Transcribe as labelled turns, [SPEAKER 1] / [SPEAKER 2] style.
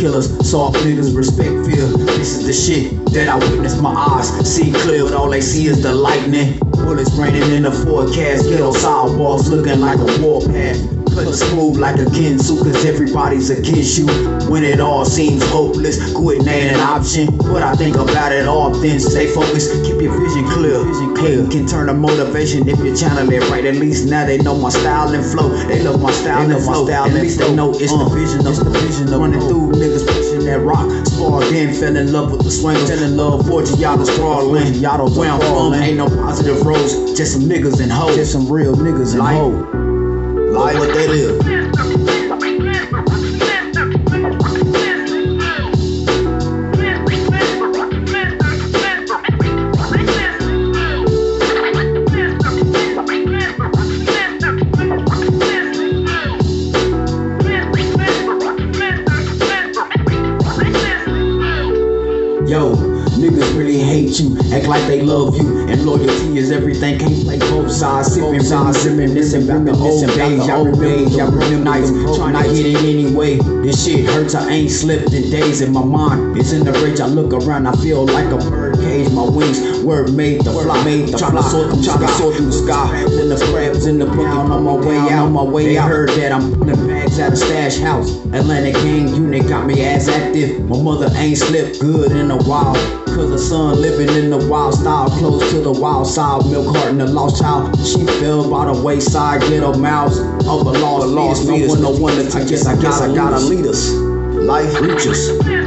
[SPEAKER 1] killers, soft niggas, respect fear. This is the shit that I witnessed my eyes see clear, but all they see is the lightning. Bullets raining in the forecast, ghetto sidewalks looking like a warpath. Cutting smooth like a Kinsu, cause everybody's against you. When it all seems hopeless, quitting ain't an option. But I think about it often, stay focused, keep your vision clear. Can turn to motivation if you channel it right. At least now they know my style and flow. They love my style and flow. At least they know it's the vision of running through niggas pushing that rock. Spar again, fell in love with the swingers. Fell in love, H.y.H sprawling. Where I'm from, ain't no positive roads, just some niggas and hoes. Just some real niggas and hoes. Like what that is. Yo, niggas really hate you, act like they love you, and loyalty is everything. Can't play both sides, reminiscing about the old days. Y'all remember nights, trying to get it anyway. This shit hurts, I ain't slept in days, and my mind is in the rage. I look around, I feel like a bird cage. My wings were made to fly, trying to soar through the sky. Then the crabs in the ground on my way out. They heard that I'm putting bags out of stash house. Atlantic gang unit got me ass active. My mother ain't slept good in a while, cause her son living in the wild style, close to the wild side. Milk heart and the lost child, she fell by the wayside. Ghetto mouths of a lost fetus. No one to teach us. I guess I gotta lead us. Life reaches.